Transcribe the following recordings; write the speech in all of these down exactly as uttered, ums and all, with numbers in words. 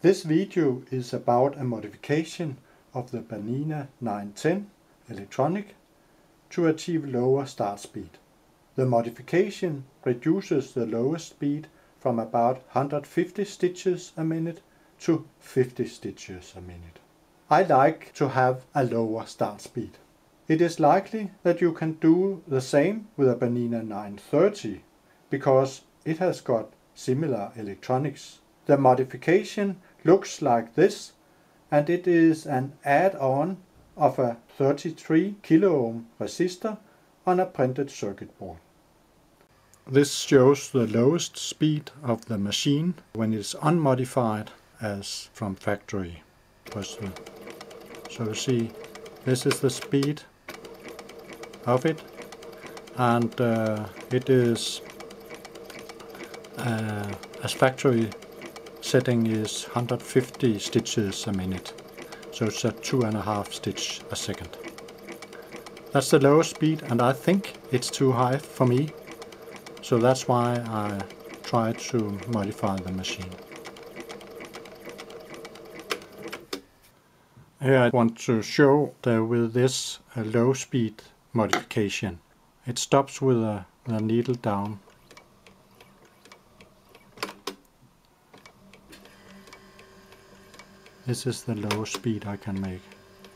This video is about a modification of the Bernina nine ten electronic to achieve lower start speed. The modification reduces the lowest speed from about one hundred fifty stitches a minute to fifty stitches a minute. I like to have a lower start speed. It is likely that you can do the same with a Bernina nine thirty because it has got similar electronics. The modification looks like this, and it is an add-on of a thirty-three kilo ohm resistor on a printed circuit board. This shows the lowest speed of the machine when it's unmodified as from factory. So you see, this is the speed of it, and uh, it is uh, as factory setting is one hundred fifty stitches a minute, so it's at two and a half stitch a second. That's the lowest speed, and I think it's too high for me, so that's why I try to modify the machine. Here I want to show that with this uh, low speed modification, it stops with a, a needle down. This is the lowest speed I can make.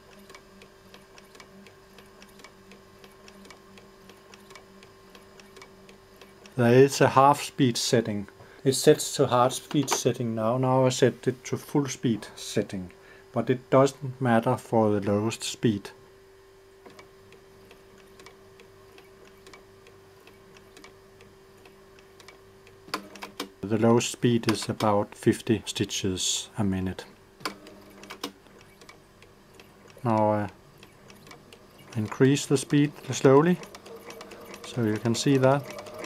There is a half speed setting. It sets to half speed setting now. Now I set it to full speed setting, but it doesn't matter for the lowest speed. The lowest speed is about fifty stitches a minute. Now I increase the speed slowly, so you can see that.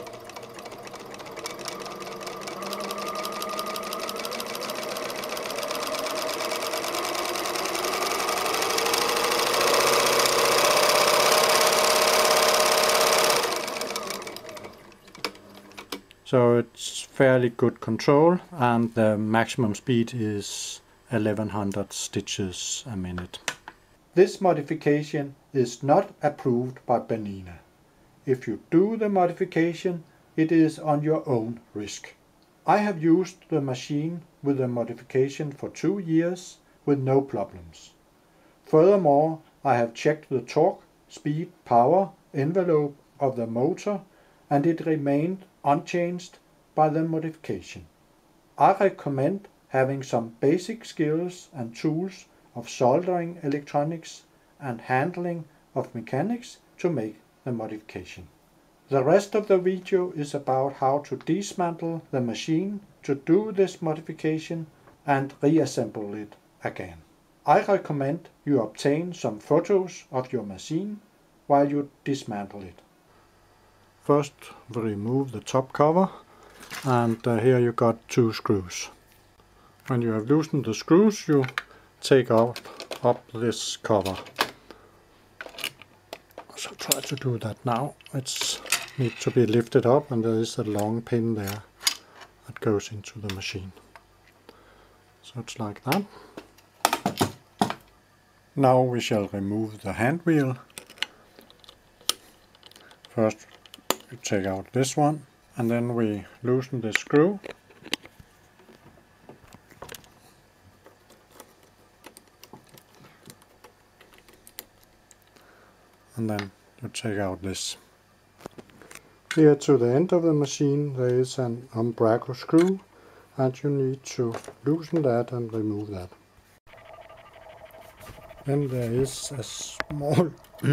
So it's fairly good control, and the maximum speed is eleven hundred stitches a minute. This modification is not approved by Bernina. If you do the modification, it is on your own risk. I have used the machine with the modification for two years with no problems. Furthermore, I have checked the torque, speed, power envelope of the motor, and it remained unchanged by the modification. I recommend having some basic skills and tools of soldering electronics and handling of mechanics to make the modification. The rest of the video is about how to dismantle the machine to do this modification and reassemble it again. I recommend you obtain some photos of your machine while you dismantle it. First we remove the top cover, and uh, here you got two screws. When you have loosened the screws, you take out up this cover. So try to do that now. It needs to be lifted up, and there is a long pin there that goes into the machine. So it's like that. Now we shall remove the hand wheel. First we take out this one, and then we loosen the screw. And then you take out this. Here to the end of the machine there is an umbraco screw, and you need to loosen that and remove that. Then there is a small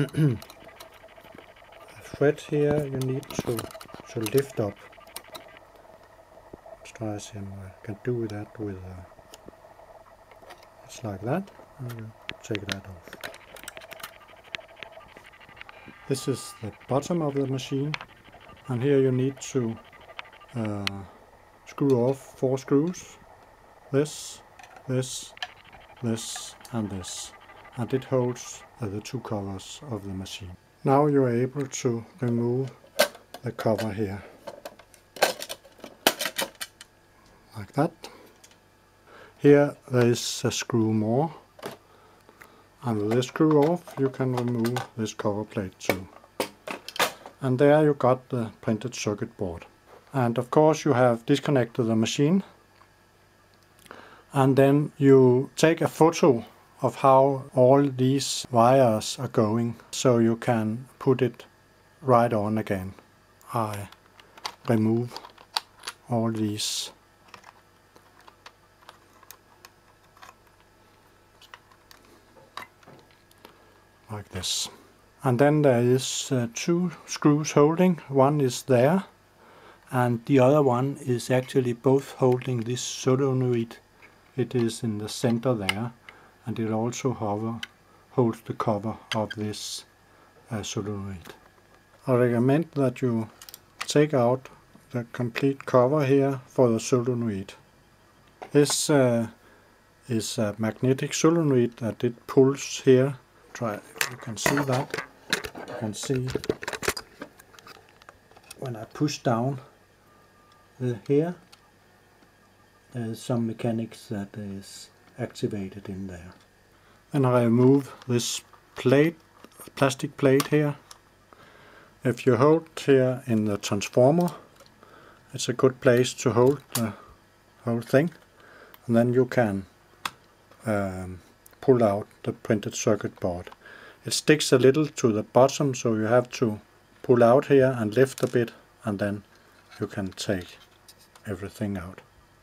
thread here you need to, to lift up. Let's try see if I can do that with uh, it's like that, and you take that off. This is the bottom of the machine, and here you need to uh, screw off four screws. This, this, this and this. And it holds uh, the two covers of the machine. Now you are able to remove the cover here. Like that. Here there is a screw more, and with this screw off you can remove this cover plate too. And there you got the printed circuit board. And of course you have disconnected the machine, and then you take a photo of how all these wires are going, so you can put it right on again. I remove all these like this. And then there is uh, two screws holding. One is there, and the other one is actually both holding this solenoid. It is in the center there, and it also hover, holds the cover of this uh, solenoid. I recommend that you take out the complete cover here for the solenoid. This uh, is a magnetic solenoid that it pulls here. Try, you can see that. You can see when I push down the here, there is some mechanics that is activated in there. And I remove this plate, plastic plate here. If you hold here in the transformer, it's a good place to hold the whole thing, and then you can um, pull out the printed circuit board. It sticks a little to the bottom, so you have to pull out here and lift a bit, and then you can take everything out.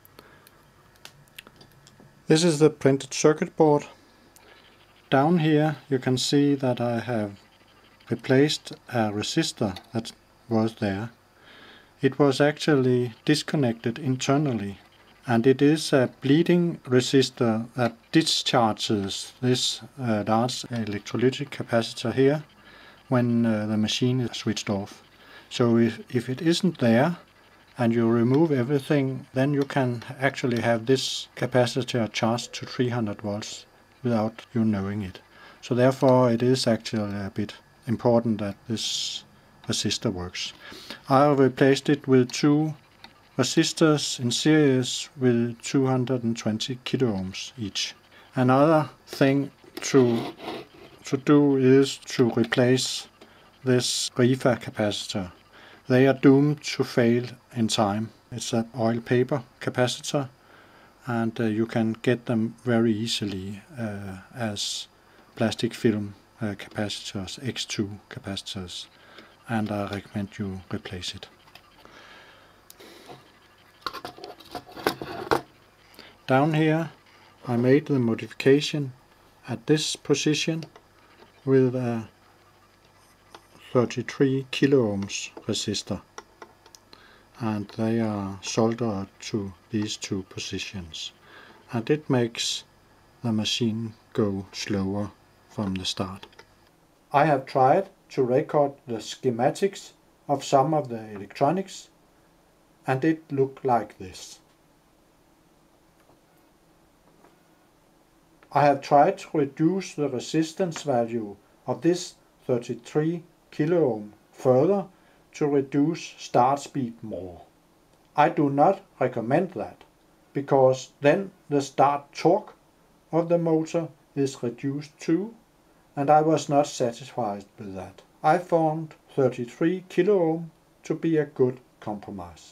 This is the printed circuit board. Down here you can see that I have replaced a resistor that was there. It was actually disconnected internally, and it is a bleeding resistor that discharges this uh, large electrolytic capacitor here when uh, the machine is switched off. So if, if it isn't there and you remove everything, then you can actually have this capacitor charged to three hundred volts without you knowing it. So therefore it is actually a bit important that this resistor works. I have replaced it with two resistors in series with two hundred twenty kilo ohms each. Another thing to to do is to replace this Rifa capacitor. They are doomed to fail in time. It's an oil paper capacitor, and uh, you can get them very easily uh, as plastic film uh, capacitors, X two capacitors, and I recommend you replace it. Down here I made the modification at this position with a thirty-three kilo ohms resistor, and they are soldered to these two positions, and it makes the machine go slower from the start. I have tried to record the schematics of some of the electronics, and it looked like this. I have tried to reduce the resistance value of this thirty-three kilo ohm further to reduce start speed more. I do not recommend that, because then the start torque of the motor is reduced too, and I was not satisfied with that. I found thirty-three kilo ohm to be a good compromise.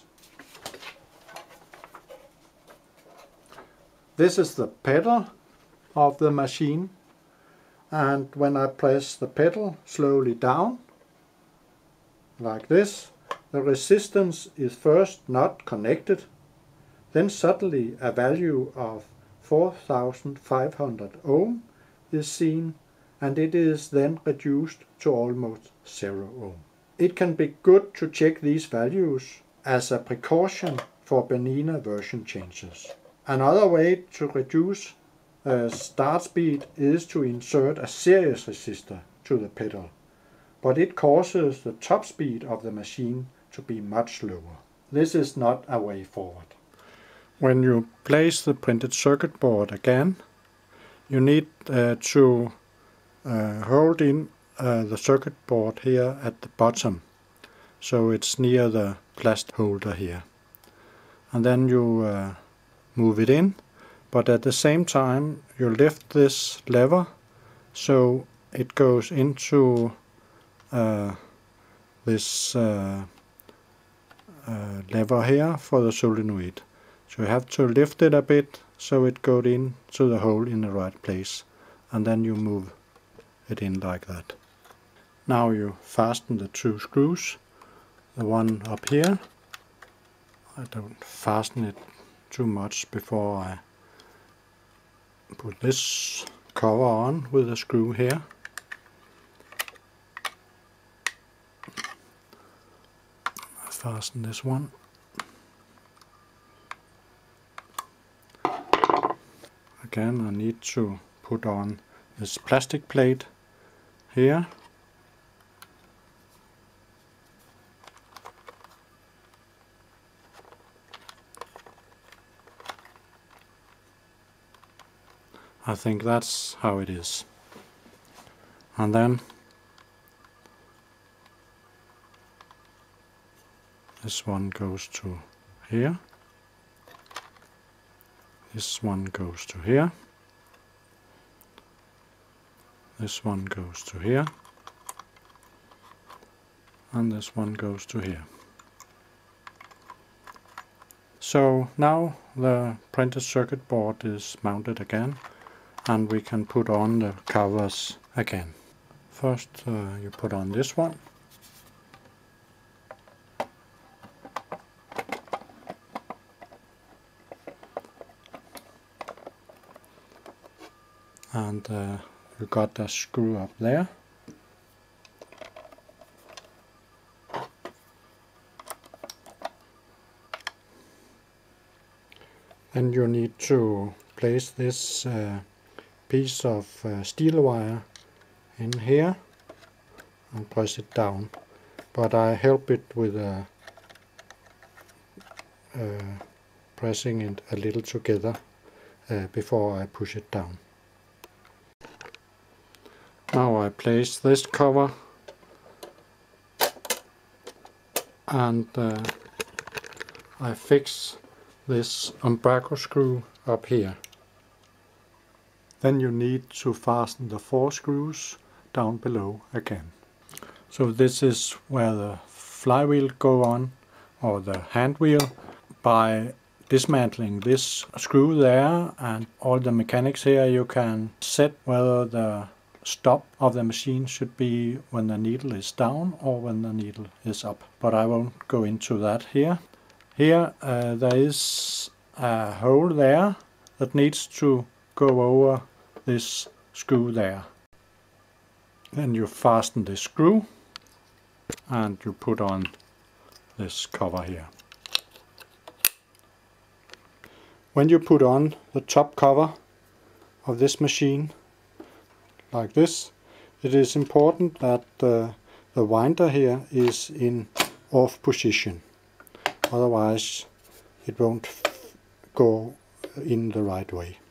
This is the pedal of the machine, and when I press the pedal slowly down like this, the resistance is first not connected, then suddenly a value of four thousand five hundred ohm is seen, and it is then reduced to almost zero ohm. It can be good to check these values as a precaution for Bernina version changes. Another way to reduce uh, start speed is to insert a series resistor to the pedal, but it causes the top speed of the machine to be much lower. This is not a way forward. When you place the printed circuit board again, you need uh, to uh, hold in uh, the circuit board here at the bottom, so it's near the plastic holder here, and then you uh, move it in, but at the same time you lift this lever so it goes into uh, this uh, uh, lever here for the solenoid. So you have to lift it a bit so it goes into the hole in the right place, and then you move it in like that. Now you fasten the two screws, the one up here. I don't fasten it too much before I put this cover on with a screw here. I fasten this one. Again, I need to put on this plastic plate here. I think that's how it is. And then this one goes to here. This one goes to here. This one goes to here. And this one goes to here. So now the printed circuit board is mounted again, and we can put on the covers again. First uh, you put on this one. And uh, you got the screw up there. Then you need to place this uh, piece of uh, steel wire in here and press it down. But I help it with uh, uh, pressing it a little together uh, before I push it down. Now I place this cover and uh, I fix this umbraco screw up here. Then you need to fasten the four screws down below again. So this is where the flywheel go on, or the hand wheel. By dismantling this screw there and all the mechanics here, you can set whether the stop of the machine should be when the needle is down or when the needle is up. But I won't go into that here. Here uh, there is a hole there that needs to go over this screw there. Then you fasten this screw and you put on this cover here. When you put on the top cover of this machine like this, it is important that uh, the winder here is in off position. Otherwise it won't go in the right way.